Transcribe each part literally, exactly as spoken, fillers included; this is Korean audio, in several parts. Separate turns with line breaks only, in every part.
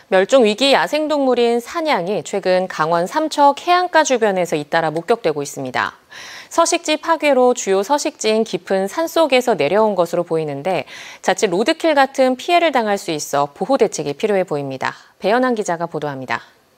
멸종위기 야생동물인 사냥이 최근 강원 삼척 해안가 주변에서 잇따라 목격되고 있습니다. 서식지 파괴로 주요 서식지인 깊은 산속에서 내려온 것으로 보이는데 자칫 로드킬 같은 피해를 당할 수 있어 보호 대책이 필요해 보입니다. 배연한 기자가 보도합니다.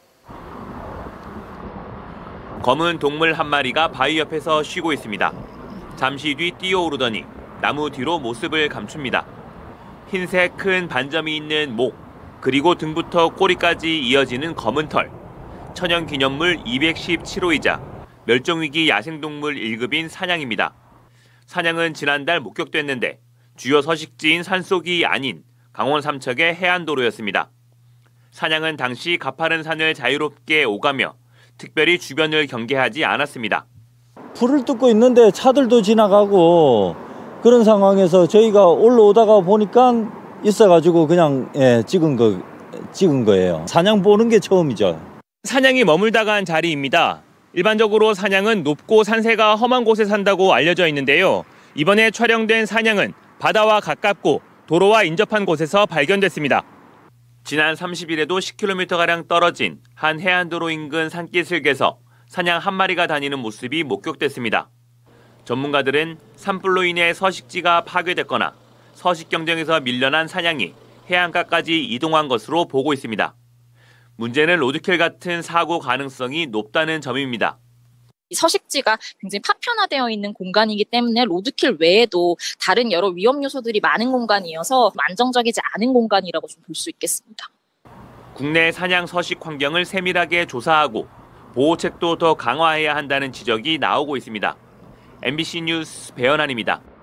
검은 동물 한 마리가 바위 옆에서 쉬고 있습니다. 잠시 뒤 뛰어오르더니 나무 뒤로 모습을 감춥니다. 흰색 큰 반점이 있는 목, 그리고 등부터 꼬리까지 이어지는 검은 털. 천연기념물 이백십칠 호이자 멸종위기 야생동물 일 급인 사냥입니다. 사냥은 지난달 목격됐는데 주요 서식지인 산속이 아닌 강원 삼척의 해안도로였습니다. 사냥은 당시 가파른 산을 자유롭게 오가며 특별히 주변을 경계하지 않았습니다.
불을 뜯고 있는데 차들도 지나가고 그런 상황에서 저희가 올라오다가 보니까 있어가지고 그냥 예, 찍은 거 찍은 거예요. 사냥 보는 게 처음이죠.
사냥이 머물다가 한 자리입니다. 일반적으로 사냥은 높고 산세가 험한 곳에 산다고 알려져 있는데요. 이번에 촬영된 사냥은 바다와 가깝고 도로와 인접한 곳에서 발견됐습니다. 지난 삼십 일에도 십 킬로미터가량 떨어진 한 해안도로 인근 산기슭에서 사냥 한 마리가 다니는 모습이 목격됐습니다. 전문가들은 산불로 인해 서식지가 파괴됐거나 서식 경쟁에서 밀려난 사냥이 해안가까지 이동한 것으로 보고 있습니다. 문제는 로드킬 같은 사고 가능성이 높다는 점입니다.
서식지가 굉장히 파편화되어 있는 공간이기 때문에 로드킬 외에도 다른 여러 위험 요소들이 많은 공간이어서 안정적이지 않은 공간이라고 좀 볼 수 있겠습니다.
국내 사냥 서식 환경을 세밀하게 조사하고 보호책도 더 강화해야 한다는 지적이 나오고 있습니다. 엠비씨 뉴스 배연한입니다.